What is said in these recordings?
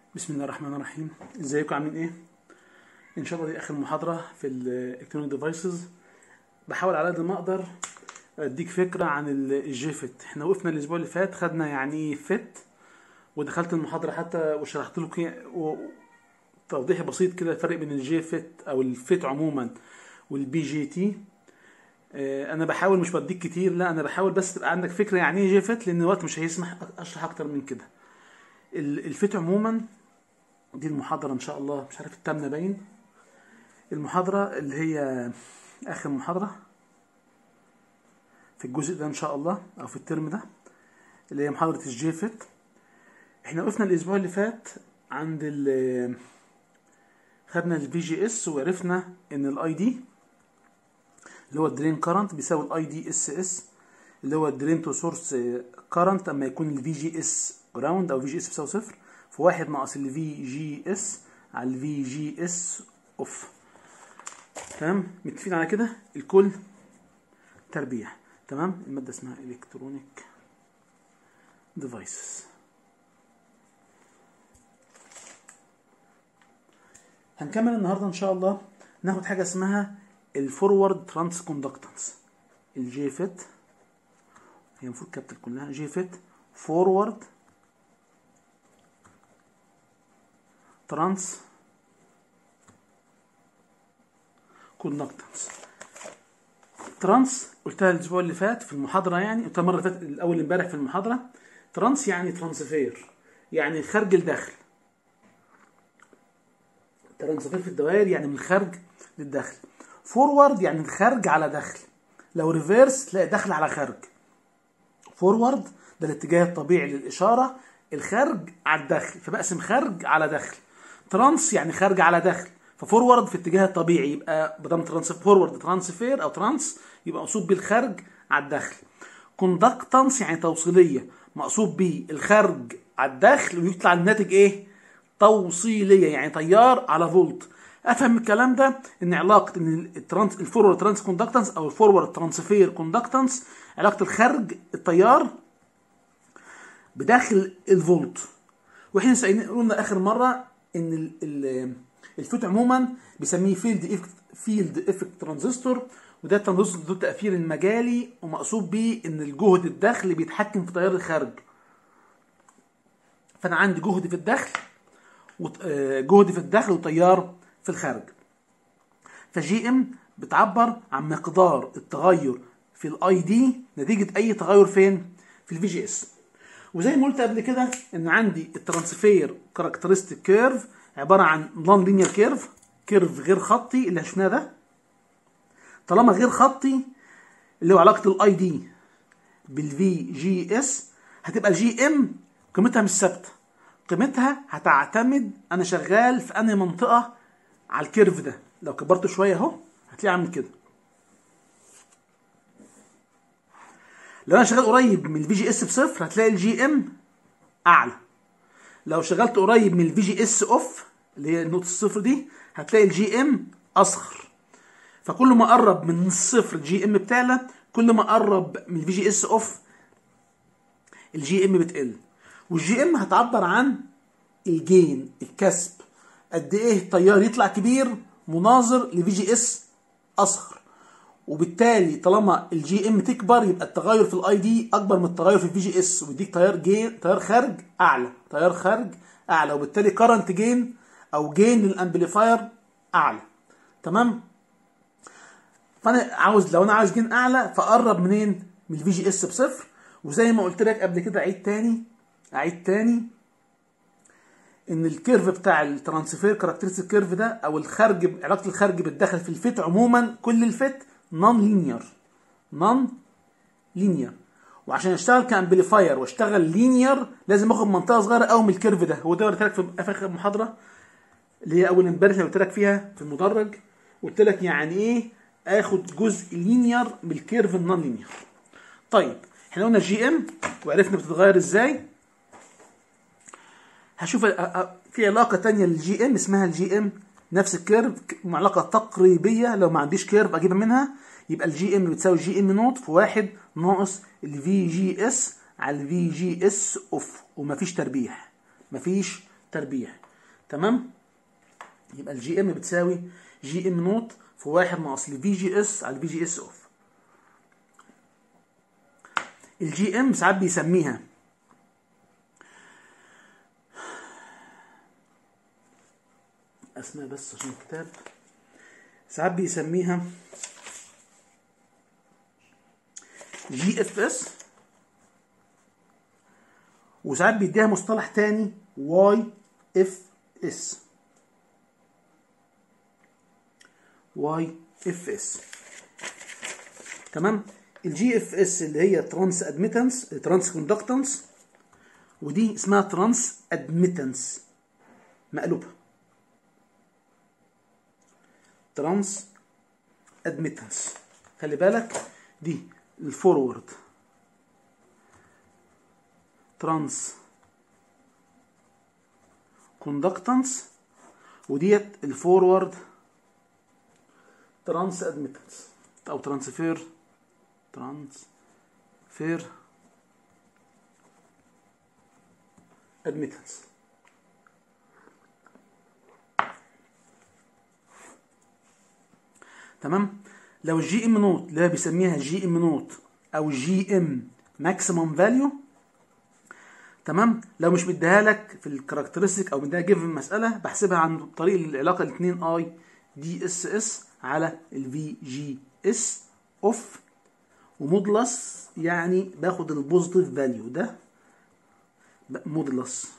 بسم الله الرحمن الرحيم. ازيكم عاملين ايه؟ ان شاء الله دي اخر محاضره في الالكترونيك ديفايسز. بحاول على قد ما اقدر اديك فكره عن الجي فيت. احنا وقفنا الاسبوع اللي فات، خدنا يعني ايه فيت، ودخلت المحاضره حتى وشرحت لكم توضيح بسيط كده الفرق بين الجي فيت او الفيت عموما والبي جي تي. انا بحاول مش بديك كتير، لا انا بحاول بس تبقى عندك فكره يعني ايه جي فيت، لان الوقت مش هيسمح اشرح اكتر من كده. الفيت عموما دي المحاضرة إن شاء الله، مش عارف التامنة باين، المحاضرة اللي هي آخر محاضرة في الجزء ده إن شاء الله، أو في الترم ده، اللي هي محاضرة الجي فيت. إحنا وقفنا الأسبوع اللي فات عند خدنا الفي جي اس، وعرفنا إن الأي دي اللي هو الدرين كارنت بيساوي الأي دي اس اس اللي هو الدرين تو سورس كارنت، أما يكون الفي جي اس جراوند أو في جي اس بيساوي صفر، في واحد ناقص الفي جي اس على الفي جي اس اوف. تمام، متفقين على كده؟ الكل تربيع. تمام. المادة اسمها الكترونيك ديفايسز. هنكمل النهارده ان شاء الله، ناخد حاجه اسمها الفورورد ترانس كوندكتنس، الجي فيت. هي المفروض كابتل كلها جي فيت فورورد ترانس كوندكتنس. ترانس قلتها الاسبوع اللي فات في المحاضره، يعني قلتها المره اللي فاتت الاول امبارح في المحاضره. ترانس يعني ترانسفير، يعني خارج الداخل. ترانسفير في الدوائر يعني من خارج للداخل. فورورد يعني خارج على داخل. لو ريفيرس تلاقي داخل على خارج. فورورد ده الاتجاه الطبيعي للاشاره، الخارج على الداخل، فبقسم خارج على داخل. ترانس يعني خارج على داخل، ففورورد في اتجاه الطبيعي، يبقى بدل فورورد ترانسفير او ترانس يبقى مقصود بالخارج على الداخل. كوندكتنس يعني توصيليه، مقصود بيه الخارج على الداخل ويطلع الناتج ايه؟ توصيليه، يعني تيار على فولت. افهم الكلام ده ان علاقه ان الفورورد ترانس كوندكتنس او الفورورد ترانسفير كوندكتنس علاقه الخارج التيار بداخل الفولت. واحنا قلنا اخر مره ان الفوت عموما بيسميه فيلد افكت ترانزستور، وده الترانزستور ذو التاثير المجالي، ومقصود بيه ان الجهد الداخلي بيتحكم في تيار الخارج. فانا عندي جهد في الداخل وتيار في الخارج. فجي ام بتعبر عن مقدار التغير في الاي دي نتيجه اي تغير فين؟ في الفي جي اس. وزي ما قلت قبل كده ان عندي الترانسفير كاركترستيك كيرف عباره عن نون لينير كيرف غير خطي اللي شفناه ده. طالما غير خطي اللي هو علاقه الاي دي بالفي جي اس، هتبقى الجي ام قيمتها مش ثابته. قيمتها هتعتمد انا شغال في انهي منطقه على الكيرف ده. لو كبرته شويه اهو هتلاقيه عامل كده. لو انا شغال قريب من الفي جي اس بصفر هتلاقي الجي ام اعلى. لو شغلت قريب من الفي جي اس اوف اللي هي النقطه الصفر دي هتلاقي الجي ام اصغر. فكل ما قرب من الصفر الجي ام بتعلى، كل ما قرب من الفي جي اس اوف الجي ام بتقل. والجي ام هتعبر عن الجين، الكسب، قد ايه التيار يطلع كبير مناظر لفي جي اس اصغر. وبالتالي طالما الجي ام تكبر يبقى التغير في الاي دي اكبر من التغير في الفي جي اس، ويديك تيار خارج اعلى، وبالتالي كارنت جين او جين للامبليفاير اعلى. تمام. فانا لو انا عاوز جين اعلى فاقرب منين؟ من الفي جي اس بصفر. وزي ما قلت لك قبل كده، اعيد تاني ان الكيرف بتاع الترانسفير كاركترستيك كيرف ده، او الخارج، علاقه الخارج بالداخل في الفيت عموما، كل الفيت نون لينير. وعشان اشتغل كامبليفاير واشتغل لينير لازم اخد منطقه صغيره قوي من الكيرف ده. هو ده قلت لك في اخر محاضره اللي هي اول امبارح اللي قلت لك فيها في المدرج، قلت لك يعني ايه اخد جزء لينير من الكيرف النون لينير. طيب احنا قلنا الجي ام وعرفنا بتتغير ازاي. هشوف في علاقه تانية للجي ام اسمها الجي ام نفس الكيرف، علاقه تقريبيه. لو ما عنديش كيرف اجيبها منها، يبقى الجي ام بتساوي جي ام نوت في واحد ناقص الفي جي اس على الفي جي اس اوف. ومفيش تربيح، مفيش تربيع. تمام؟ يبقى الجي ام بتساوي جي ام نوت في 1 ناقص الفي جي اس على الفي جي اس اوف. الجي ام ساعات بيسميها اسماء بس عشان الكتاب، ساعات بيسميها جي اف اس، وساعات بيديها مصطلح تاني واي اف اس. واي اف اس. تمام؟ الجي اف اس اللي هي ترانس ادميتنس، ترانس كوندكتنس، ودي اسمها ترانس ادميتنس مقلوبه. ترانس ادميتنس، خلي بالك دي الفورورد ترانس كوندكتنس، وديت الفورورد ترانس ادميتنس او ترانسفير ادميتنس. تمام؟ لو الجي ام نوت اللي بيسميها جي ام نوت او جي ام ماكسيمم فاليو، تمام، لو مش مديها لك في الكاركترستيك او مديها جيفن مساله، بحسبها عن طريق العلاقه الاثنين اي دي اس اس على الفي جي اس اوف ومودلس، يعني باخد البوزيتيف فاليو ده مودلس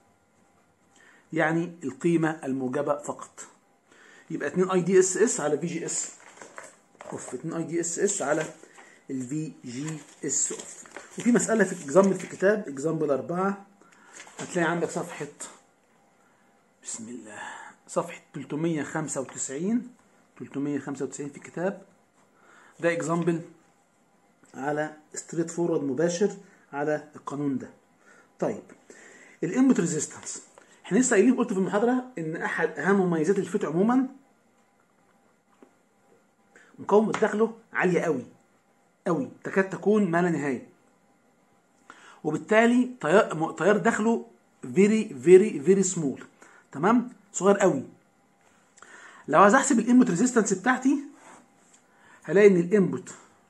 يعني القيمه الموجبه فقط. يبقى 2 اي دي اس اس على في جي اس اوف، 2 اي دي اس اس على الفي جي اس اوف. وفي مساله في اكزامبل في الكتاب اكزامبل 4 هتلاقي عندك صفحه بسم الله صفحه 395 في الكتاب. ده اكزامبل على ستريت فورورد مباشر على القانون ده. طيب الانبوت ريزيستنس، احنا لسه قايلين، قلت في المحاضره ان احد اهم مميزات الفيت عموما مقاومه داخله عاليه قوي تكاد تكون ما لا نهايه، وبالتالي تيار داخله فيري سمول. تمام؟ صغير قوي. لو عايز احسب الانبوت ريزيستنس بتاعتي هلاقي ان الانبوت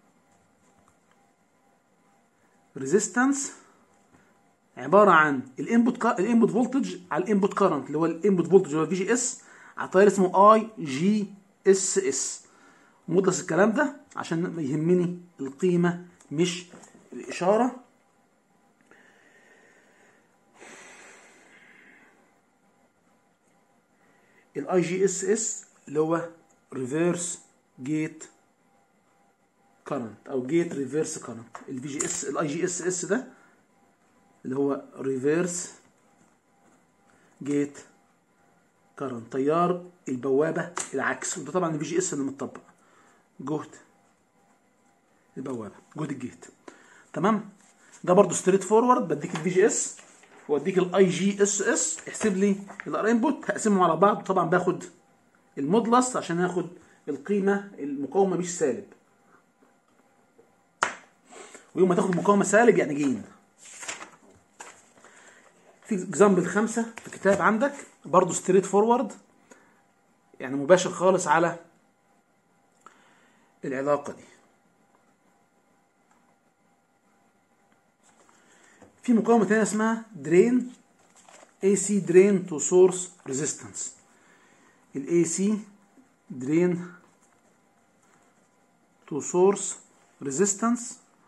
ريزيستنس عباره عن الانبوت فولتج على الانبوت كارنت، اللي هو الانبوت فولتج اللي هو في جي اس، على تيار اسمه اي جي اس اس. مدرس الكلام ده عشان يهمني القيمه مش الاشاره. الاي جي اس اس اللي هو ريفيرس جيت كارنت او جيت ريفيرس كارنت. الفي جي اس الاي جي اس اس ده اللي هو ريفيرس جيت كارنت، تيار البوابه العكس، وده طبعا الفي جي اس اللي متطبق جهد البوابه، جهد الجيت. تمام؟ ده برضو ستريت فورورد، بديك الفي جي اس واديك الاي جي اس اس، احسب لي الار انبوت، هقسمهم على بعض، طبعا باخد المودلس عشان اخد القيمه المقاومه مش سالب، ويوم ما تاخد مقاومه سالب يعني جين. في اكزامبل 5 في الكتاب عندك برضو ستريت فورورد، يعني مباشر خالص على العلاقه دي. في مقاومه ثانيه اسمها درين AC drain to source resistance. ال AC drain to source resistance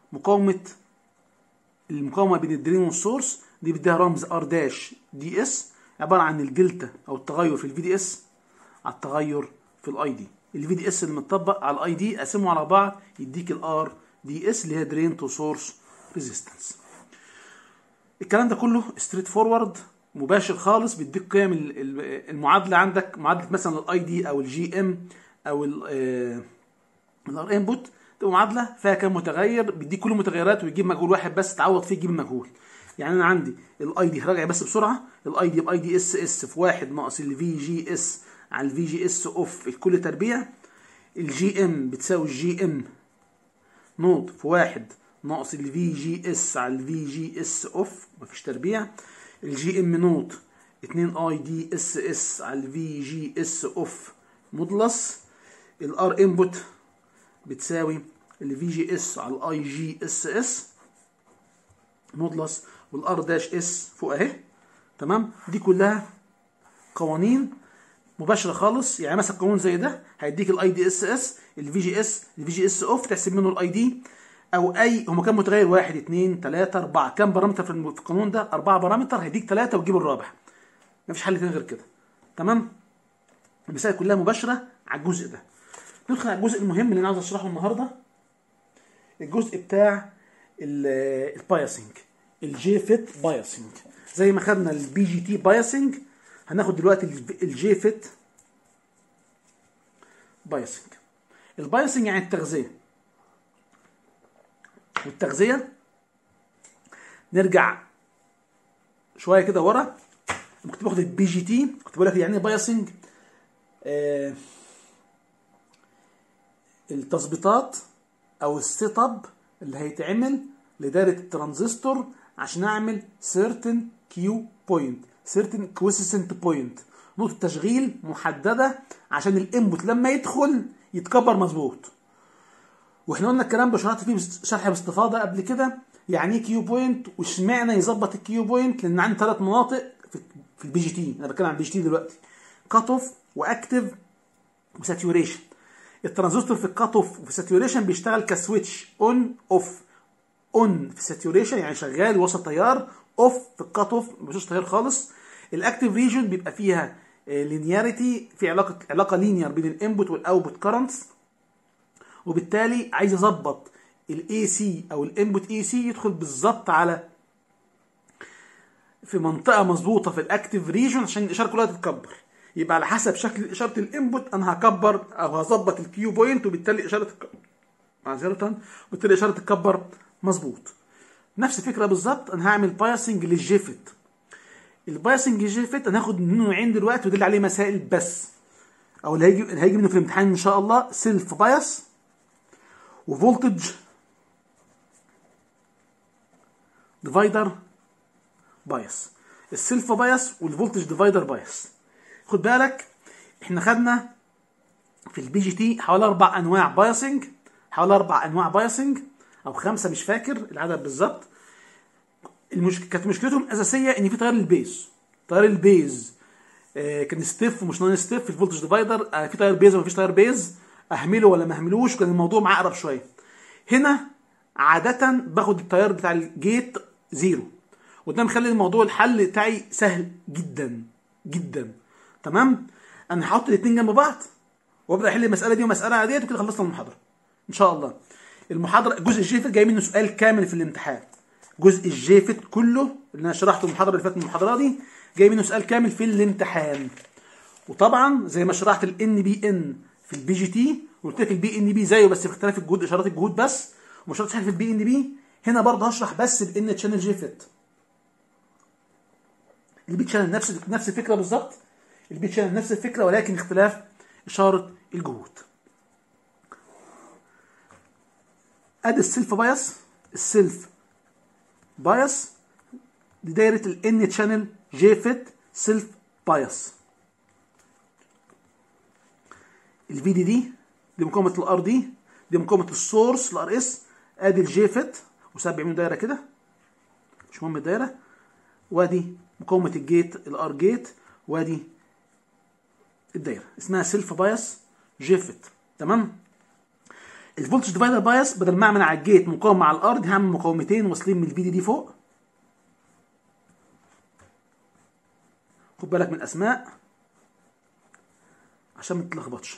المقاومة بين الدرين والسورس دي بديها رمز R داش دي اس، عبارة عن الدلتا أو التغير في الفي دي اس على التغير في الاي دي. الفي دي اس اللي متطبق على الاي دي قسمه على بعض يديك الار دي اس اللي هي درين تو سورس ريزيستنس. الكلام ده كله ستريت فورورد مباشر خالص، بيديك قيم المعادله عندك، معادله مثلا الاي دي او الجي ام او الار انبوت، تبقى معادله فيها كام متغير، بيديك كل المتغيرات ويجيب مجهول واحد بس تعوض فيه تجيب المجهول. يعني انا عندي الاي دي، هراجع بس بسرعه، الاي دي باي دي اس اس في 1 ناقص الفي جي اس على الفي جي اس اوف الكل تربيع. الجي ام بتساوي الجي ام نوت في 1 ناقص الفي جي اس على الفي جي اس اوف، مفيش تربيع. الجي ام نوت 2 اي دي اس اس على الفي جي اس اوف مودلس الار انبوت بتساوي الفي جي اس على الاي جي اس اس مودلس والار داش اس فوق اهي. تمام، دي كلها قوانين مباشره خالص. يعني مثلا قانون زي ده هيديك الاي دي اس اس الفي جي اس اوف تحسب منه الاي دي او اي هما كام متغير 1 2 3 4 كام بارامتر في القانون ده 4 بارامتر هيديك 3 وتجيب الرابع. مفيش حل تاني غير كده. تمام، المسائل كلها مباشره على الجزء ده. ندخل على الجزء المهم اللي انا عاوز اشرحه النهارده، الجزء بتاع البايسنج، الجي فيت بايسنج. زي ما خدنا البي جي تي بايسنج هناخد دلوقتي الجي فيت بايسنج. البايسنج يعني التغذيه، والتغذيه نرجع شويه كده ورا. كنت باخد البي جي تي كنت بقول لك يعني ايه بايسنج، التظبيطات او السيت اب اللي هيتعمل لدايره الترانزستور عشان اعمل certain كيو بوينت certain quiescent بوينت، نقطه تشغيل محدده عشان الانبوت لما يدخل يتكبر مظبوط. واحنا قلنا الكلام ده شرحت فيه شرح باستفاضه قبل كده، يعني ايه كيو بوينت واشمعنى يظبط الكيو بوينت، لان عندي 3 مناطق في البي جي تي. انا بتكلم عن البي جي تي دلوقتي، كات اوف واكتف وساتيوريشن. الترانزستور في الكات اوف وفي الساتيوريشن بيشتغل كسويتش اون اوف. اون في الساتيوريشن يعني شغال وسط تيار، اوف في الكات اوف مفيش تيار خالص. الاكتف ريجن بيبقى فيها لينياريتي، في علاقه لينير بين الانبوت والاوتبوت كارنتس، وبالتالي عايز اظبط الاي سي او الانبوت اي سي يدخل بالظبط على في منطقه مظبوطه في الاكتف ريجن عشان الاشاره كلها تتكبر. يبقى على حسب شكل اشاره الانبوت انا هكبر او هظبط الكيو بوينت، وبالتالي اشاره تتكبر معذره، وبالتالي اشاره تتكبر مظبوط. نفس الفكره بالظبط انا هعمل بايسنج للجيفت. البايسنج للجيفت انا هاخد منه نوعين دلوقتي ودل عليه مسائل بس، او اللي هيجي منه في الامتحان ان شاء الله، سيلف بايس وفولتج ديفايدر بايس. السيلف بايس والفولتج ديفايدر بايس. خد بالك احنا خدنا في البي جي تي حوالي 4 انواع بايسنج، حوالي 4 انواع بايسنج او 5 مش فاكر العدد بالظبط. كانت مشكلتهم الاساسيه ان في تيار البيز، تيار البيز كان ستيف ومش نون ستيف. في الفولتج ديفايدر في تيار بيز ومفيش تيار بيز، اهمله ولا ما اهملوش، كان الموضوع معقرب شويه. هنا عاده باخد التيار بتاع الجيت زيرو، وده مخلي الموضوع الحل بتاعي سهل جدا جدا. تمام، انا هحط الاثنين جنب بعض وابدا احل المساله دي ومساله ديت وكده خلصنا المحاضره ان شاء الله. المحاضره جزء الجيفت جاي منه سؤال كامل في الامتحان، جزء الجيفت كله اللي انا شرحته المحاضره اللي فاتت من المحاضره دي جاي منه سؤال كامل في الامتحان. وطبعا زي ما شرحت الان بي ان في البي جي تي وقلت لك البي ان بي زيه بس باختلاف الجهود، اشارات الجهود بس، ومش شرط في البي ان بي. هنا برضه هشرح بس الان تشانل جيفت. البي تشانل نفس الفكره بالظبط، البي تشانل نفس الفكره ولكن اختلاف اشاره الجهود. ادي السيلف بايس، السيلف بايس دي دايره الان تشانل جيفت سيلف بايس. الفي دي مقاومه الار دي مقاومه السورس الار اس. ادي الجيفت وسبع منه دايره كده مش مهم الدايره، وادي مقاومه الجيت الار جيت، وادي الدايره اسمها سيلف بايس جيفت. تمام، الفولتج ديفايدر بايس بدل ما اعمل على الجيت مقاومه على الارض هعمل مقاومتين واصلين من الفي دي فوق. خد بالك من الاسماء عشان ما تتلخبطش.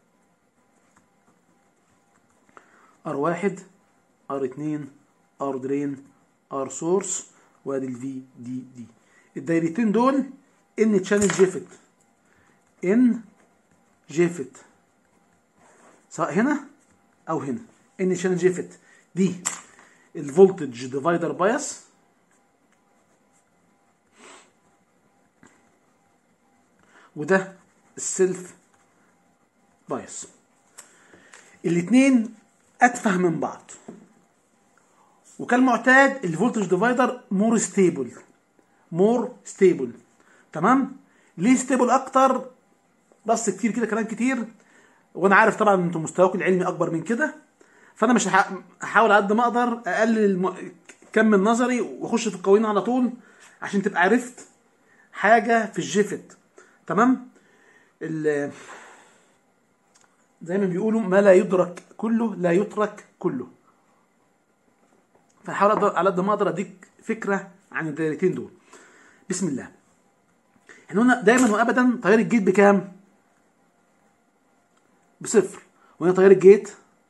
R1 R2 R درين R سورس، وادي الفي دي. الدايرتين دول ان تشانل جيفت، ان جيفت سواء هنا او هنا. ان تشانل جيفت دي الفولتج ديفايدر بايس، وده السيلف بايس. الاثنين اتفه من بعض، وكالمعتاد الفولتج ديفايدر مور ستيبل. تمام. ليه ستيبل اكتر؟ بس كتير كده كلام كتير، وانا عارف طبعا انتم مستواكم العلمي اكبر من كده، فانا مش هحاول على قد ما اقدر اقلل كم النظري واخش في القوانين على طول عشان تبقى عرفت حاجه في الجيفت. تمام. زي ما بيقولوا ما لا يدرك كله لا يترك كله، فحاول على قد ما اقدر اديك فكره عن الدايرتين دول. بسم الله. احنا قلنا دايما وابدا تيار الجيت بكام؟ بصفر. وهنا تيار الجيت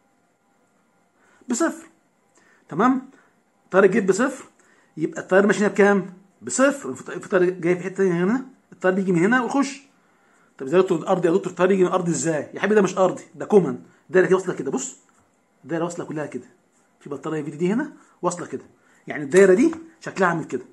بصفر. تمام. تيار الجيت بصفر، يبقى التيار ماشي هنا بكام؟ بصفر. في تيار جاي في حته ثانيه هنا، التيار بيجي من هنا ويخش. طب ازاي دكتور الارضي يا دكتور التيار يجي من الارض ازاي؟ يا حبيبي ده مش ارضي، ده كومن. الدايره كده واصله كده، بص الدايره واصله كلها كده، في بطاريه في دي هنا واصله كده، يعني الدايره دي شكلها عامل كده.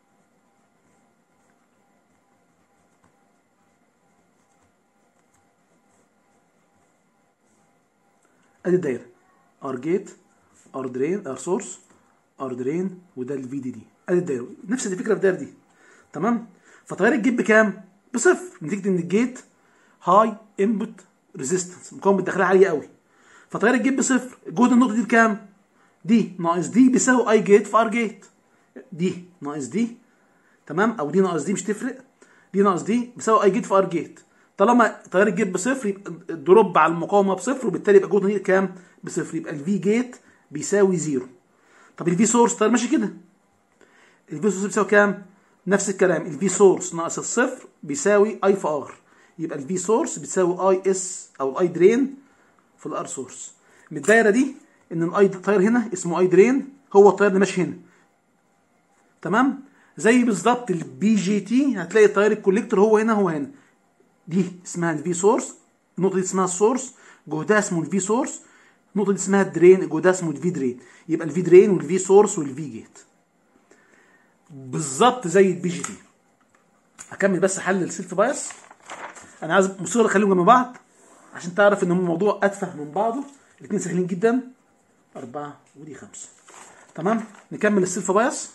ادي الدايره، ار جيت، ار درين، ار سورس، ار درين، وده الفي دي. ادي الدايره، نفس الفكره في الدايره دي. تمام. فتيار الجيت بكام؟ بصفر، نتيجه ان الجيت هاي انبوت ريزيستنس، مقاومه الداخليه عاليه قوي. فتيار الجيت بصفر، جهد النقطه دي بكام؟ دي ناقص دي بيساوي اي جيت في ار جيت. دي ناقص دي، تمام، او دي ناقص دي مش تفرق، دي ناقص دي بيساوي اي جيت في ار جيت. طالما تيار الجيت بصفر يبقى الدروب على المقاومه بصفر، وبالتالي يبقى جهد النقطه كام؟ بصفر، يبقى الفي جيت بيساوي زيرو. طب الفي سورس طيب ماشي كده، الفي سورس بيساوي كام؟ نفس الكلام، الفي سورس ناقص الصفر بيساوي اي في ار، يبقى الفي سورس بتساوي اي اس او الاي درين في الار سورس. من الدايره دي ان الاي تاير هنا اسمه اي درين، هو التاير اللي ماشي هنا. تمام. زي بالظبط البي جي تي، هتلاقي التاير الكوليكتور هو هنا هو هنا. دي اسمها الفي سورس، النقطه دي اسمها السورس، جهدها اسمه الفي سورس. النقطه دي اسمها الدرين، جهدها اسمه الفي درين. يبقى الفي درين والفي سورس والفي جيت بالظبط زي البي جي تي. هكمل بس حل السيلف بايس. انا عايز مصير اخليهم جنب بعض عشان تعرف ان الموضوع اتفه من بعضه، الاثنين سهلين جدا. 4 ودي 5. تمام. نكمل السيلف بايس.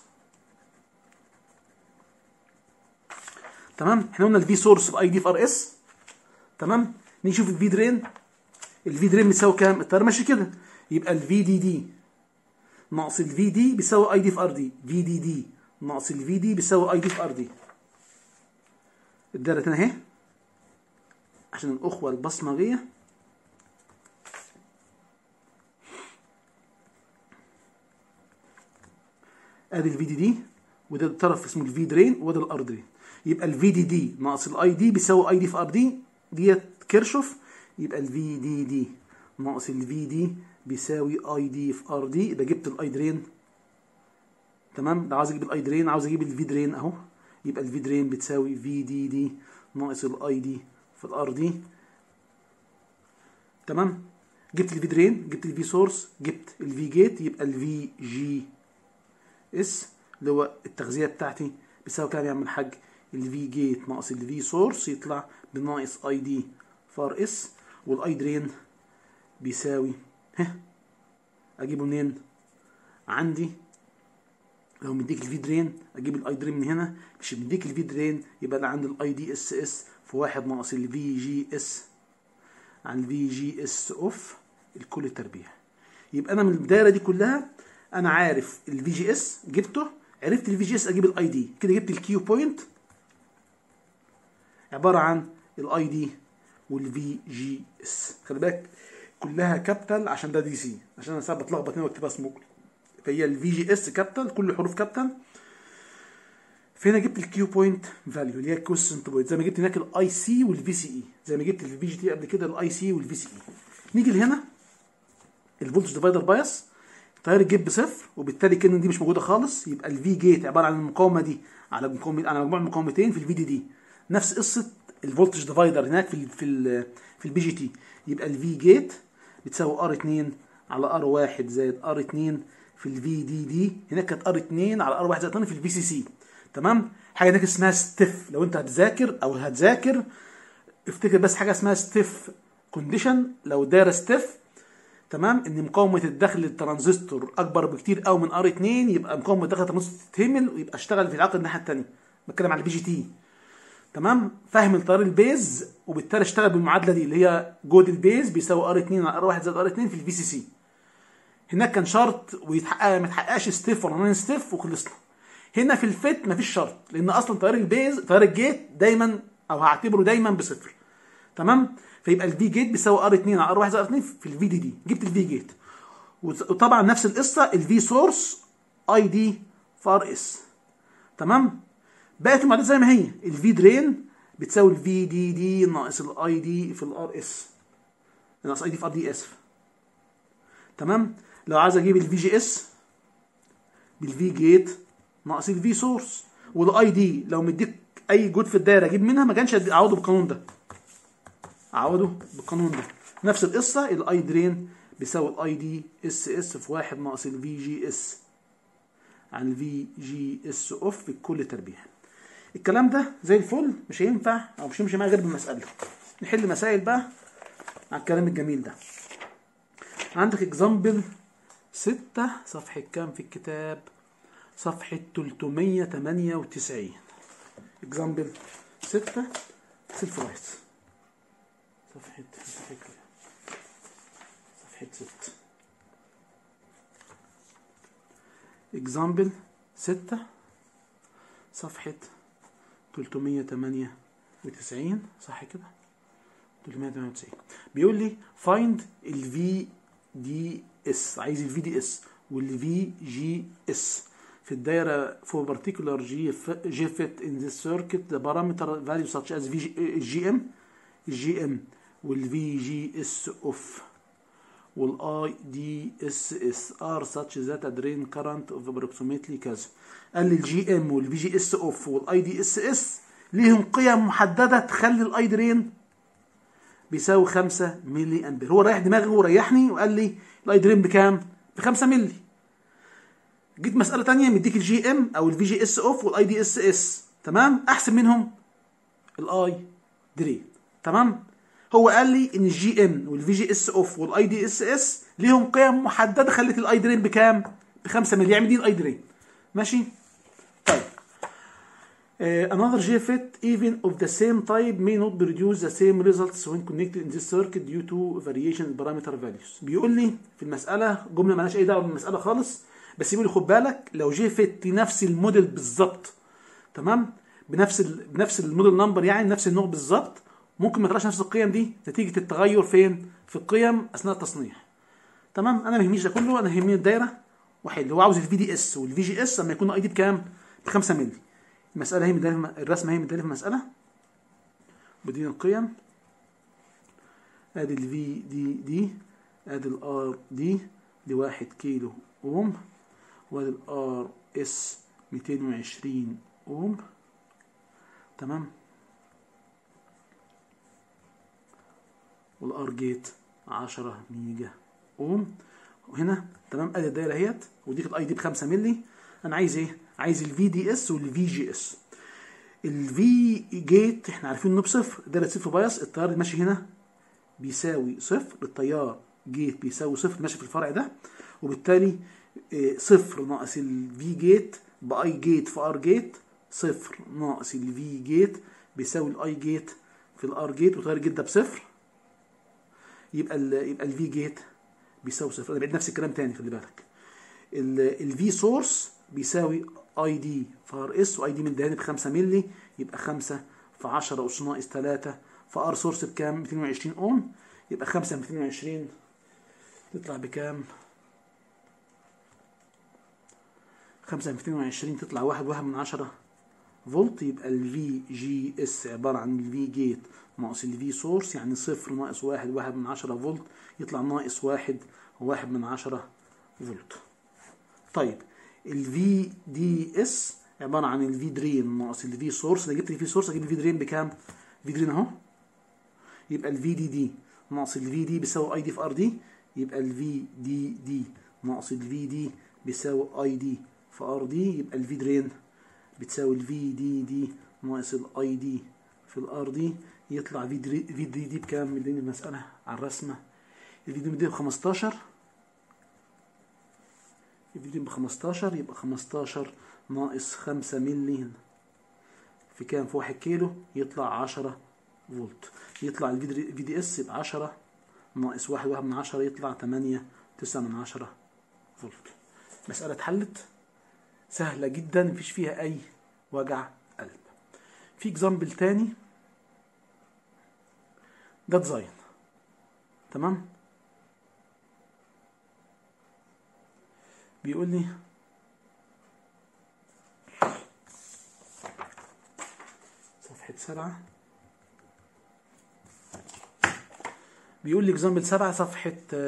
تمام. احنا قلنا الفي سورس باي دي في ار اس. تمام. نشوف الفي درين. الفي درين بيساوي كام؟ التيار ماشي كده، يبقى الفي دي دي ناقص الفي دي بيساوي اي دي في ار دي. في دي دي ناقص الفي دي بيساوي اي دي في ار دي. الدايره هنا اهي عشان الاخوه البصمجيه. ادي الفي دي دي، وده الطرف اسمه الفي درين، وده الار درين. يبقى الفي دي دي ناقص الاي دي بيساوي اي دي في ار دي، ديت كيرشوف. يبقى الفي دي دي ناقص الفي دي بيساوي اي دي في ار دي. يبقى جبت الاي درين. تمام. لو عاوز اجيب الاي درين، عاوز اجيب الفي درين اهو، يبقى الفي درين بتساوي في دي دي ناقص الاي دي في الار دي. تمام. جبت الفي درين، جبت الفي سورس، جبت الفي جيت، يبقى الفي جي اس اللي هو التغذيه بتاعتي بيساوي كام يا عم الحاج؟ الفي جيت ناقص الفي سورس يطلع بناقص اي دي فار اس، والاي درين بيساوي اجيبه منين؟ عندي لو مديك الفي درين اجيب الاي درين من هنا، مش مديك الفي درين يبقى انا عندي الاي دي اس اس في 1 ناقص الفي جي اس عن الفي جي اس اوف الكل التربيع. يبقى انا من الدايره دي كلها انا عارف الفي جي اس جبته، عرفت الفي جي اس اجيب الاي دي، كده جبت الكيو بوينت عباره عن الاي دي والفي جي اس. خلي بالك كلها كابيتال عشان ده دي سي، عشان انا ساعات بتلخبط هنا واكتبها سمول. فهي الفي جي اس كابيتال، كل حروف كابيتال. فهنا جبت الكيو بوينت فاليو اللي هي كويسنت بوينت، زي ما جبت هناك الاي سي والفي سي اي، زي ما جبت الفي جي تي قبل كده الاي سي والفي سي اي. نيجي لهنا الفولتج ديفايدر بايس، تيار الجيت بصفر، وبالتالي كده دي مش موجوده خالص. يبقى الفي جيت عباره عن المقاومه دي على مجموع مقاومتين في الفي دي دي، نفس قصه الفولتج ديفايدر هناك في البي جي تي. يبقى الفي جيت بتساوي ار 2 على ار 1 زائد ار 2 في الفي دي دي. هناك كانت ار 2 على ار 1 زائد 2 في الفي سي سي. تمام. حاجه هناك اسمها ستيف، لو انت هتذاكر افتكر بس حاجه اسمها ستيف كونديشن. لو دايره ستيف، تمام، ان مقاومه الدخل للترانزستور اكبر بكتير قوي من ار 2، يبقى مقاومه الدخل للترانزستور تتهمل ويبقى اشتغل في العقد الناحيه الثانيه. بتكلم على البي جي تي. تمام، فاهم التيار البيز، وبالتالي اشتغل بالمعادله دي اللي هي جهد البيز بيساوي ار 2 على ار 1 زائد ار 2 في الفي سي سي. هناك كان شرط ويتحقق ما يتحققش ستيف ولا نون ستيف وخلصنا. هنا في الفيت مفيش شرط، لان اصلا تيار البيز تيار الجيت دايما او هعتبره دايما بصفر. تمام، فيبقى الفي جيت بيساوي ار 2 على ار 1 زائد ار 2 في الفي دي دي. جبت الفي جيت، وطبعا نفس القصه الفي سورس اي دي في ار اس. تمام، بقت المعادله زي ما هي، الفي درين بتساوي الفي دي دي ناقص الاي دي في الار اس، ناقص اي دي في ار دي، اسف. تمام، لو عايز اجيب الفي جي اس بالفي جيت ناقص الفي سورس، والاي دي لو مديك اي جود في الدايره اجيب منها، ما كانش اعوضه بالقانون ده، اعوضه بالقانون ده. نفس القصه الاي درين بيساوي الاي دي اس اس في 1 ناقص الفي جي اس عن الفي جي اس اوف في كل تربيع. الكلام ده زي الفل، مش هينفع او مش هيمشي معايا غير بالمساله. نحل مسائل بقى على الكلام الجميل ده. عندك اكزامبل 6 صفحه كام في الكتاب؟ صفحه 398. اكزامبل 6 سيلف رايت، صفحه 6. اكزامبل 6 صفحه 398، صح كده؟ 398 بيقول لي find الفي دي اس، عايز الفي دي اس والفي جي اس في الدايره for particular G fit in this circuit the parameter value such as GM والفي جي اس اوف والاي دي اس اس ار such that a drain current of approximately كذا. قال لي الجي ام والفي جي اس اوف والاي دي اس اس ليهم قيم محدده تخلي الاي درين بيساوي 5 ملي امبير. هو رايح دماغي وريحني وقال لي الاي درين بكام؟ ب 5 ملي. جيت مساله ثانيه مديك الجي ام او الفي جي اس اوف والاي دي اس اس، تمام، احسب منهم الاي درين. تمام، هو قال لي ان الجي ام والفي جي اس اوف والاي دي اس اس ليهم قيم محدده خلت الاي درين بكام؟ ب 5 ملي. يعمل دي الاي درين، ماشي. طيب another JFET even of the same type may not produce the same results when connected in this circuit due to variation in parameter values. بيقول لي في المسألة جملة مالهاش أي دعوة بالمسألة خالص، بس يقول لي خد بالك لو JFET نفس الموديل بالظبط، تمام، بنفس الموديل نمبر، يعني نفس النوع بالظبط، ممكن ما تلاقيش نفس القيم دي نتيجة التغير فين؟ في القيم أثناء التصنيع. تمام، أنا ما يهمنيش ده كله، أنا يهمني الدايرة واحد. هو عاوز الفي دي اس والفي جي اس لما يكون اي دي بكام؟ ب 5 مللي. المسألة هي مدالة، الرسمة هي مدالة في المسألة بدين القيم. ادي الفي دي دي، ادي الار دي 1 كيلو اوم، وادي الار اس 220 اوم، تمام، والار جيت 10 ميجا اوم. وهنا تمام ادي الدايره اهيت، وديك الاي دي ب 5 مللي. انا عايز ايه؟ عايز الفي دي اس والفي جي اس. الفي جيت احنا عارفين انه بصفر، دايره صفر بايس، التيار اللي ماشي هنا بيساوي صفر، التيار جيت بيساوي صفر ماشي في الفرع ده، وبالتالي صفر ناقص الفي جيت باي جيت في ار جيت، صفر ناقص الفي جيت بيساوي الاي جيت في الار جيت، وتيار الجيت ده بصفر، يبقى الفي جيت بيساوي صفر. انا بعيد نفس الكلام تاني، خلي بالك. الفي سورس بيساوي اي دي في ار اس، واي دي من دهاني ب 5 مللي، يبقى 5 في 10 اس ناقص 3 في ار سورس بكام؟ 220 اوم، يبقى 5 في 220 تطلع بكام؟ 5 في 220 تطلع 1.1 فولت. يبقى الفي جي اس عباره عن الفي جيت ناقص الفي سورس، يعني 0 ناقص 1.1 فولت، يطلع ناقص 1.1 فولت. طيب الفي دي اس عباره عن الفي درين ناقص الفي سورس. انا جبت الفي سورس، اجيب الفي درين بكام؟ في درين اهو، يبقى الفي دي دي ناقص الفي دي بيساوي اي دي في ار دي، يبقى الفي دي دي ناقص الفي دي بيساوي اي دي في ار دي، يبقى الفي درين بتساوي الفي دي دي ناقص الاي دي في الار دي، يطلع في دي دي بكام؟ مديني المساله على الرسمه. الفي دي ب 15، الفي دي ب 15، يبقى 15 ناقص 5 مللي في كام؟ في 1 كيلو يطلع 10 فولت. يطلع الفي دي اس يبقى 10 ناقص 1.1 يطلع 8.9 فولت. مسألة اتحلت سهلة جدا مفيش فيها أي وجع قلب. في اكزامبل تاني، ده ديزاين. تمام. بيقول لي صفحة 7، بيقول لي اكزامبل 7 صفحة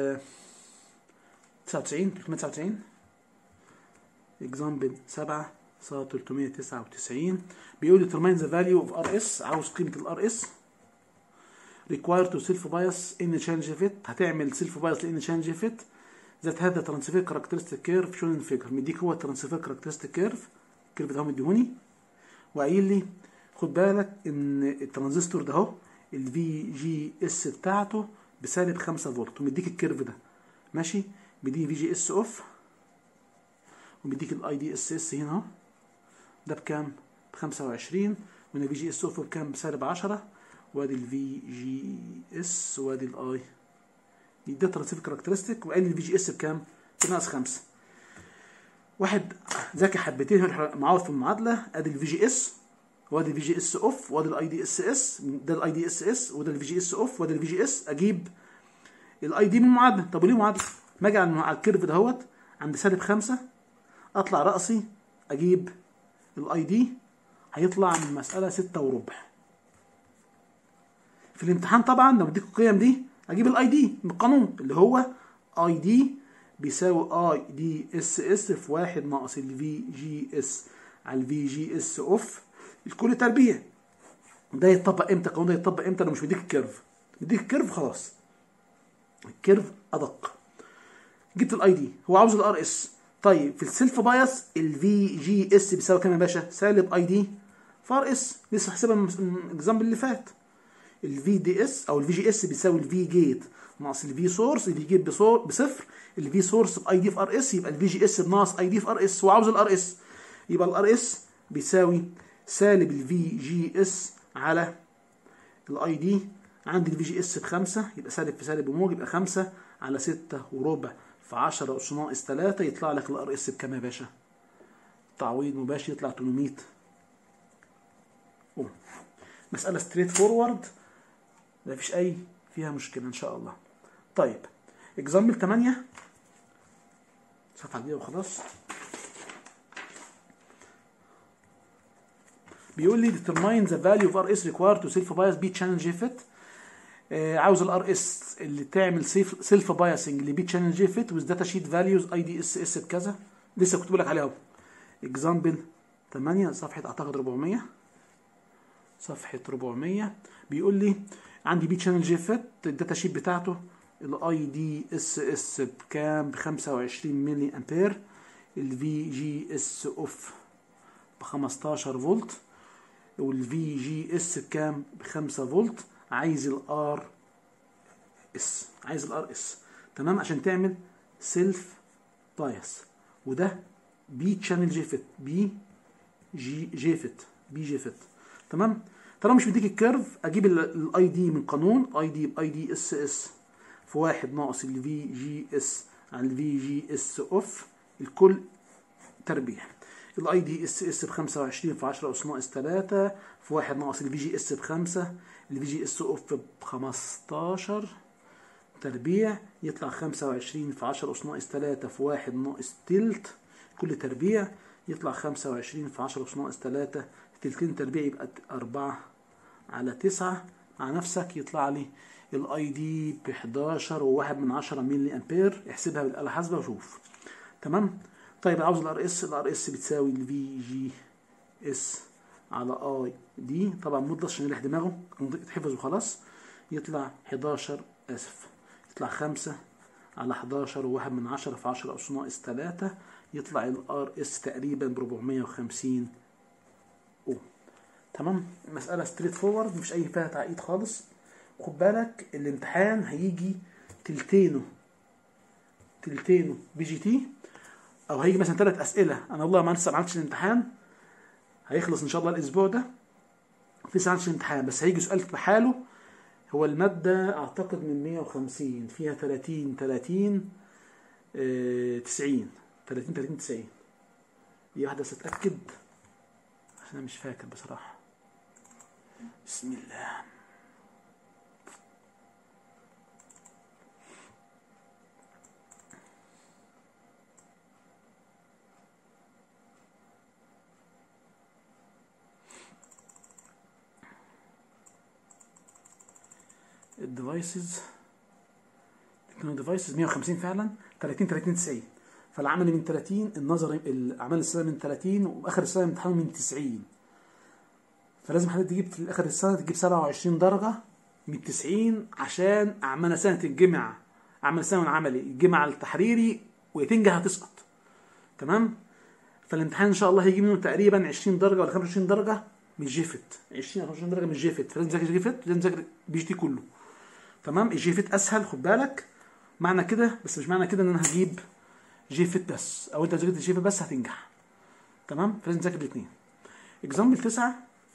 399. اكزامبل 7 صفحة 399 بيقول لي determine the value of RS، عاوز قيمة الRS required to self bias in change fit. هتعمل self bias لان change fit that have the transfer characteristic curve shown in figure. مديك هو transfer characteristic curve، الكيرف ده هو مديهوني، وقايل لي خد بالك ان الترانزستور ده اهو الفي جي اس بتاعته بسالب 5 فولت، ومديك الكيرف ده ماشي. بدي في جي اس اوف، ومديك الاي دي اس اس هنا اهو، ده بكام؟ ب 25، وهنا في جي اس اوف بكام؟ بسالب 10، وادي الفي جي اس وادي الاي ده ترانسفير كاركترستيك، وقال لي الفي جي اس بكام؟ بناقص 5. واحد ذكي حبتين معاوض في المعادله، ادي الفي جي اس وادي الفي جي اس اوف وادي الاي دي اس اس، ده الاي دي اس اس وده الفي جي اس اوف وده الفي جي اس، اجيب الاي دي من المعادله. طب وليه معادله؟ ما اجي على الكيرف دهوت عند سالب 5 اطلع راسي اجيب الاي دي، هيطلع من المساله 6.25. في الامتحان طبعا لو اديك القيم دي اجيب الاي دي بالقانون اللي هو اي دي بيساوي اي دي اس اس في 1 ناقص الفي جي اس على الفي جي اس اوف الكل تربيع. ده يتطبق امتى؟ القانون ده يتطبق امتى؟ لو مش مديك الكيرف. مديك الكيرف خلاص، الكيرف ادق. جبت الاي دي، هو عاوز الار اس. طيب في السيلف بايس الفي جي اس بيساوي كام يا باشا؟ سالب اي دي فار اس، لسه حاسبها من الاكزامبل اللي فات. الفي دي اس او الفي جي اس بيساوي الفي جيت ناقص الفي سورس، الفي جيت بصفر، الفي سورس باي دي في ار اس، يبقى الفي جي اس بناقص اي دي في ار اس، وعاوز الار اس، يبقى الار اس بيساوي سالب الفي جي اس على الاي دي. عندي الفي جي اس ب5 يبقى سالب في سالب بموجب، يبقى 5 على 6.25 في 10 أس ناقص 3 يطلع لك الار اس بكام يا باشا؟ تعويض مباشر يطلع 800 اوم. مسألة ستريت فورورد مفيش أي فيها مشكلة إن شاء الله. طيب اكزامبل 8 صفحة دي وخلاص. بيقول لي determine the value of RS required to self bias B channel JFET. عاوز الار اس اللي تعمل سيلف بايسنج لبي تشانل جي فيت وذ داتا شيت فاليوز اي دي اس اس بكذا. لسه كنت بقول لك عليها اهو. اكزامبل 8 صفحه اعتقد 400، صفحه 400 بيقول لي عندي بي تشانل جي فيت الداتا شيت بتاعته الاي دي اس اس بكام؟ ب 25 ملي امبير، الفي جي اس اوف ب 15 فولت، والفي جي اس بكام؟ ب 5 فولت. عايز الار اس، عايز الار اس تمام عشان تعمل سيلف بايس. وده بي تشانل جي فيت، بي جي فيت، بي جي فيت تمام. طالما مش مديك الكيرف اجيب الاي دي من قانون اي دي باي دي اس اس في 1 ناقص الفي جي اس على الفي جي اس اوف الكل تربيع. الاي دي اس اس ب 25 في 10 اس ناقص 3 في 1 ناقص الفي جي اس ب5، الفي جي اس اوف ب 15 تربيع يطلع 25 في 10 اس ناقص 3 في 1 ناقص تلت كل تربيع يطلع 25 في 10 اس ناقص 3 تلتين تربيع يبقى 4 على 9. مع نفسك يطلع لي الاي دي ب 11.1 ملي امبير. احسبها بالاله الحاسبه وشوف تمام. طيب عاوز الار اس، الار اس بتساوي الفي جي اس على اي دي، طبعا مضلش عشان يريح دماغه يتحفظ وخلاص. يطلع 11 اسف يطلع 5 على 11.1 في 10 اس ناقص 3 يطلع الار اس تقريبا ب 450 اوم تمام. المساله ستريت فورورد مش اي فيها تعقيد خالص. خد بالك الامتحان هيجي تلتينه بي جي تي، او هيجي مثلا 3 اسئله. انا والله ما لسه ما عملتش الامتحان، هيخلص ان شاء الله الاسبوع ده في ساعات الامتحان بس هيجي سؤال بحاله. هو المادة اعتقد من 150 فيها 30 30 90 30 30 90. دي واحدة بس اتأكد عشان انا مش فاكر بصراحة. بسم الله. الديفايسز كانوا ديفايسز 150 فعلا 30 30 90. فالعمل من 30 النظري الاعمال السنه من 30 واخر السنه الامتحان من 90. فلازم حضرتك تجيب في اخر السنه تجيب 27 درجه من 90 عشان اعمال سنه تتجمع. اعمال سنه والعملي يتجمع على التحريري وتنجح هتسقط. تمام. فالامتحان ان شاء الله هيجي منه تقريبا 20 درجه ولا 25 درجه من جيفت. 20 او 25 درجه من جيفت. فلازم تذاكر جيفت لازم تذاكر بي جي تي كله. تمام. الجيفت اسهل خد بالك. معنى كده بس مش معنى كده ان انا هجيب جيفت بس او انت لو ذاكرت جيفت بس هتنجح. تمام. فلازم تذاكر الاثنين. اكزامبل 9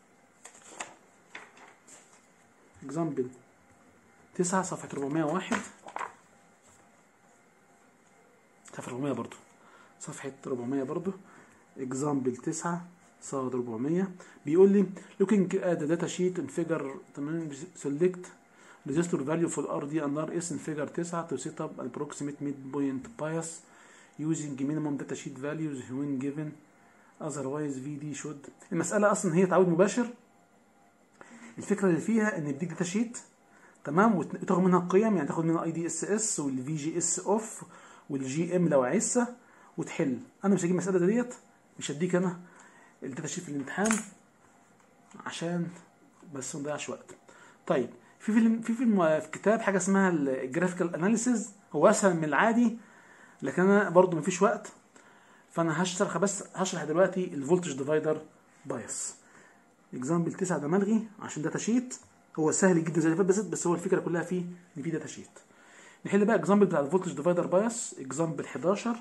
اكزامبل 9 صفحه 401 صفحه 400 برضو صفحه 400 برضو. اكزامبل 9 صاد 400 بيقول لي looking at the data sheet in figure 8 select register value for RD and RS in figure 9 to set up approximate midpoint bias using minimum data sheet values when given otherwise VD should. المسألة أصلا هي تعويض مباشر. الفكرة اللي فيها إن بديك داتا شيت تمام وتاخد منها القيم. يعني تاخد منها IDSS والفي جي اس اوف والجي ام لو عايزها وتحل. أنا مش هجيب المسألة ديت مش هديك أنا الداتا شيت في الامتحان عشان بس ما نضيعش وقت. طيب في كتاب حاجه اسمها الجرافيكال اناليسيز. هو اسهل من العادي لكن انا برضو مفيش وقت فانا هشرح دلوقتي الفولتج ديفايدر بايس. اكزامبل 9 ده ملغي عشان داتا شيت. هو سهل جدا زي اللي فات بس هو الفكره كلها فيه ان في داتا شيت. نحل بقى اكزامبل بتاع الفولتج ديفايدر بايس. اكزامبل 11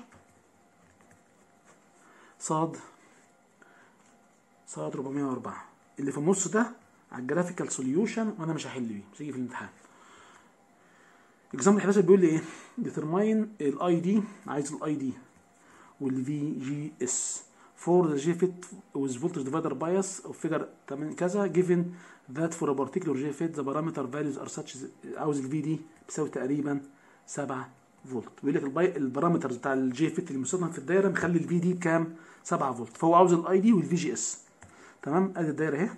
صاد 404 اللي في النص ده على الجرافيكال سوليوشن وانا مش هحل بيه مش هيجي في الامتحان. اكزامبل 11 بيقول لي ايه؟ ديترماين الاي دي. عايز الاي دي والفي جي اس for the JFET with voltage divider bias of figure 8 كذا given that for a particular JFET the parameter values are such. عاوز الفي دي بيساوي تقريبا 7 فولت. بيقول لك البارامترز بتاع الجيفيت المستخدم في الدايره مخلي الفي دي بكام؟ 7 فولت. فهو عاوز الاي دي والفي جي اس. تمام. ادي الدايره اهي.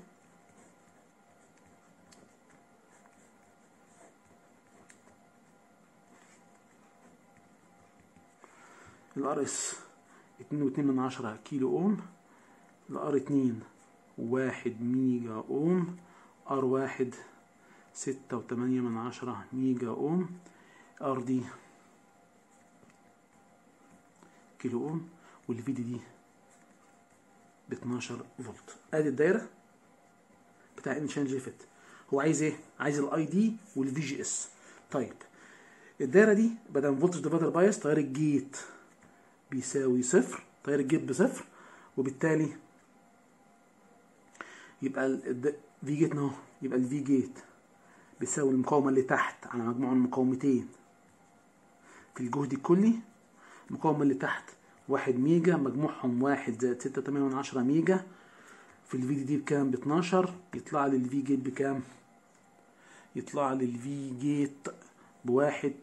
الار اس 2.2 كيلو اوم. الار 2 1 ميجا اوم. ار 1 6.8 ميجا اوم. ار دي كيلو اوم والفي دي ب 12 فولت. ادي الدايره بتاع انشان جيفت. هو عايز ايه؟ عايز الاي دي والفي جي اس. طيب الدايره دي بدل فولتج ديفايدر بايس تيار الجيت بيساوي صفر. تيار الجيت بصفر وبالتالي يبقى الفي جيت اهو. يبقى الفي جيت بيساوي المقاومه اللي تحت على مجموع المقاومتين في الجهد الكلي. المقاومه اللي تحت 1 ميجا مجموعهم 1 زائد 6.8 ميجا في الفي دي بكام؟ ب 12. يطلع لي الفي جيت بكام؟ يطلع لي الفي جيت بواحد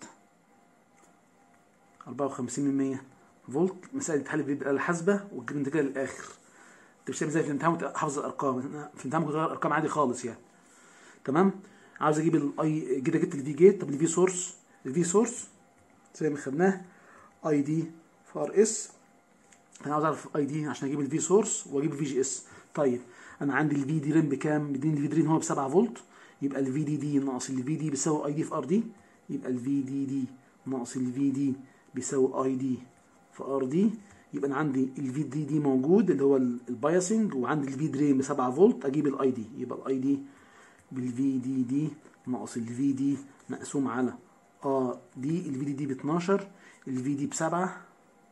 54% فولت. مسألة تحل بالآلة الحاسبة وتجيب النتيجة للآخر. انت مش تعمل زي في الامتحان وتحفظ الأرقام. في الامتحان ممكن تغير أرقام عادي خالص يعني. تمام. عاوز أجيب الأي جبت الفي جيت. طب الفي سورس زي ما خدناه اي دي في ار اس. انا عاوز اعرف اي دي عشان اجيب الفي سورس واجيب الفي جي اس. طيب انا عندي الفي دي رين بكام؟ مديني الفي دي رين هو ب 7 فولت. يبقى الفي دي ناقص الفي دي بيساوي اي دي في ار دي. يبقى الفي دي ناقص الفي دي بيساوي اي دي في ار دي. يبقى انا عندي الفي دي موجود اللي هو البايسنج وعندي الفي درين ب 7 فولت. اجيب الاي دي. يبقى الاي دي بالفي دي ناقص الفي دي مقسوم على دي. الفي دي ب 12 الفي دي ب 7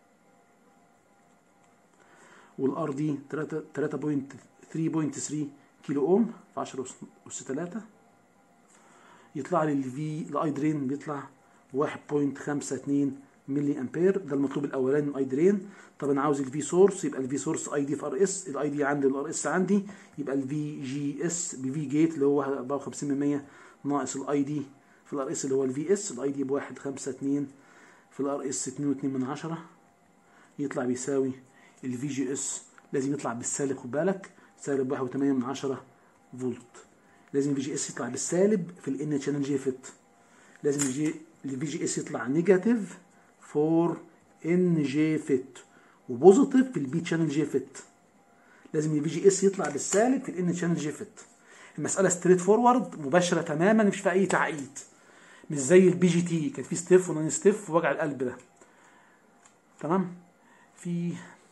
والار دي 3.3 كيلو اوم في 10 أس 3. يطلع لي الاي درين بيطلع 1.52 ملي امبير. ده المطلوب الاولاني من الاي درين. طب انا عاوز الفي سورس، يبقى الفي سورس اي دي في ار اس، الاي دي عندي والار اس عندي، يبقى الفي جي اس بفي جيت اللي هو 54% ناقص الاي دي في الار اس اللي هو الفي اس. الاي دي ب 1.52 في الار اس 2.2، يطلع بيساوي الفي جي اس لازم يطلع بالسالب، خد بالك، سالب 1.8 فولت. لازم الفي جي اس يطلع بالسالب في الان شانل جي فيت. لازم الفي جي اس يطلع نيجاتيف فور ان جي فيت وبوزيتيف في البي شانل جي فيت. لازم الفي جي اس يطلع بالسالب في الان شانل جي فيت. المساله ستريت فورورد مباشره تماما، مش في اي تعقيد، مش زي البي جي تي كان في ستيف ونون ستيف ووجع القلب ده. تمام. في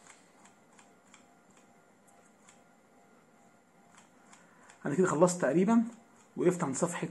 انا كده خلصت تقريبا، وقفت عند صفحه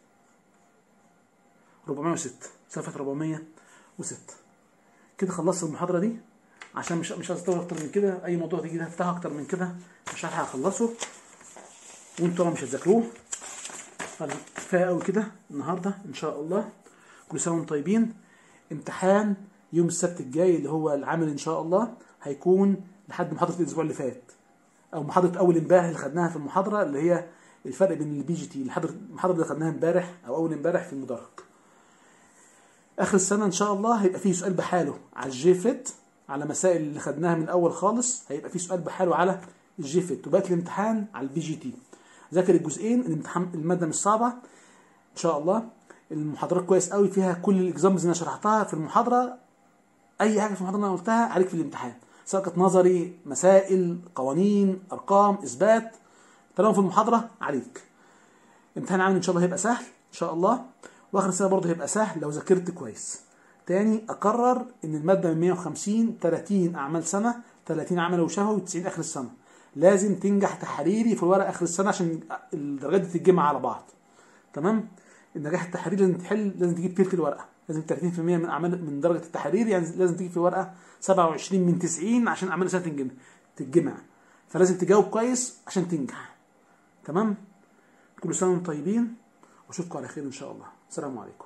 406. صفحه 406 كده خلصت المحاضره دي، عشان مش عايز اطول اكتر من كده. اي موضوع تيجي هفتحه اكتر من كده مش هلحق اخلصه، وانتوا طبعا مش هتذاكروه. كفايه قوي كده النهارده ان شاء الله. كل سنه وانتم طيبين. امتحان يوم السبت الجاي اللي هو العمل ان شاء الله هيكون لحد محاضره الاسبوع اللي فات، او محاضره اول امبارح اللي خدناها في المحاضره اللي هي الفرق بين البي جي تي. المحاضره اللي خدناها امبارح او اول امبارح في المدرج. اخر السنه ان شاء الله هيبقى فيه سؤال بحاله على الجي فيت، على مسائل اللي خدناها من الاول خالص هيبقى فيه سؤال بحاله على الجي فيت، وبقت الامتحان على البي جي تي. ذاكر الجزئين. الامتحان الماده مش صعبه ان شاء الله. المحاضرات كويس قوي، فيها كل الاكزامبلز اللي انا شرحتها في المحاضره. اي حاجه في المحاضره اللي انا قلتها عليك في الامتحان، سواء كانت نظري، مسائل، قوانين، ارقام، اثبات، طالما في المحاضره عليك. امتحان عام ان شاء الله هيبقى سهل ان شاء الله، واخر السنه برضه هيبقى سهل لو ذاكرت كويس. تاني اقرر ان الماده من 150 30 اعمال سنه، 30 عمل وشفوي و90 اخر السنه. لازم تنجح تحريري في الورق اخر السنه عشان الدرجات دي تتجمع على بعض. تمام. النجاح التحريري لازم تحل، لازم تجيب تلت الورقه، لازم 30% من اعمال من درجه التحرير، يعني لازم تجيب في الورقه 27 من 90 عشان اعمال السنه تتجمع. فلازم تجاوب كويس عشان تنجح. تمام. كل سنه وانتم طيبين، واشوفكم على خير ان شاء الله. السلام عليكم.